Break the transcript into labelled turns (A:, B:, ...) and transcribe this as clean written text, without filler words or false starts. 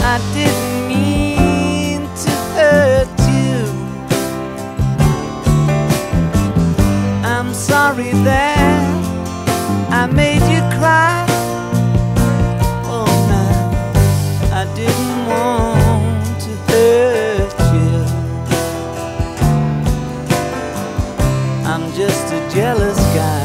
A: I didn't mean to hurt you. I'm sorry that I made you cry. Oh no, I didn't want to hurt you. I'm just a jealous guy.